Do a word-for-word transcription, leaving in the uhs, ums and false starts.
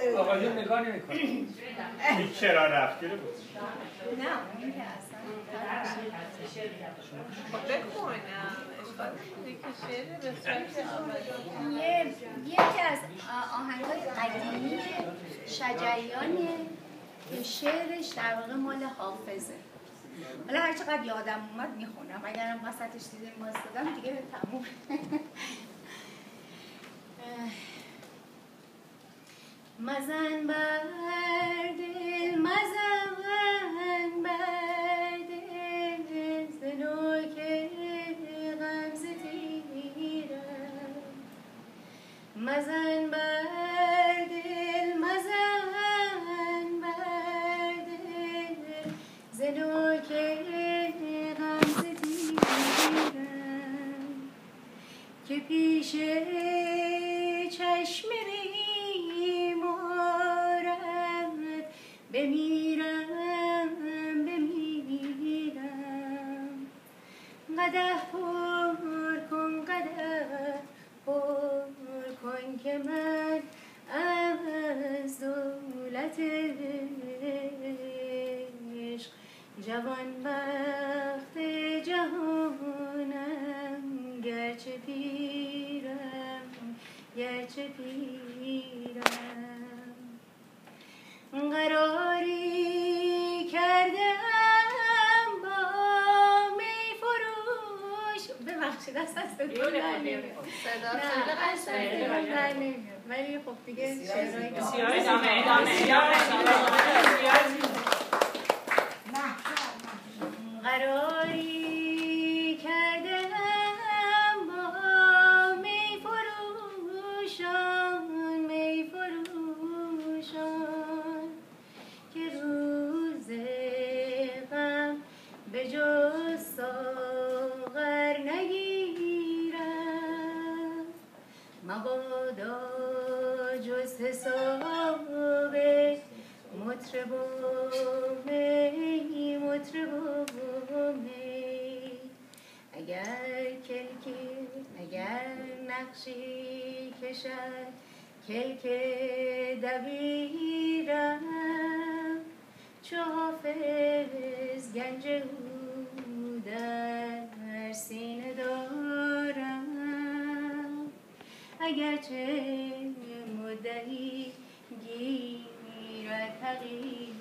آقایون نگاه نمی‌کنن. این چرا رفتی رو بود؟ نه اون که اصلا یه یکی از آهنگای قدیمی شجریانه که شعرش در واقع مال حافظه. حالا هر چقدر یادم اومد میخونم، اگرم وسطش دیدیم واسطادم دیگه تموم. مزن بر دل مزن بر دل ز نوک غمزه تیرم مزن بر دل مزن بر دل ز نوک غمزه تیرم که پیش چشم بمیرم بمیرم قدح پر کن قدح پر کن که من از دولت عشق جوان بخت جهانم گرچه پیرم گرچه پیرم قراری کردم با می فروش ببخشید از از صدا نمیاد ولی خب دیگه شعرهای بسیار ادامه ادامه قراری کردم با می فروشان می فروشان که روز غم به جز ساغر نگیرم مبادا جز حساب مطرب و می مطرب و می اگر کلکی اگر نقشی کشد کلک دبیرم چو حافظ گنج او در سینه دارم اگرچه مدعی گیرد حقیقت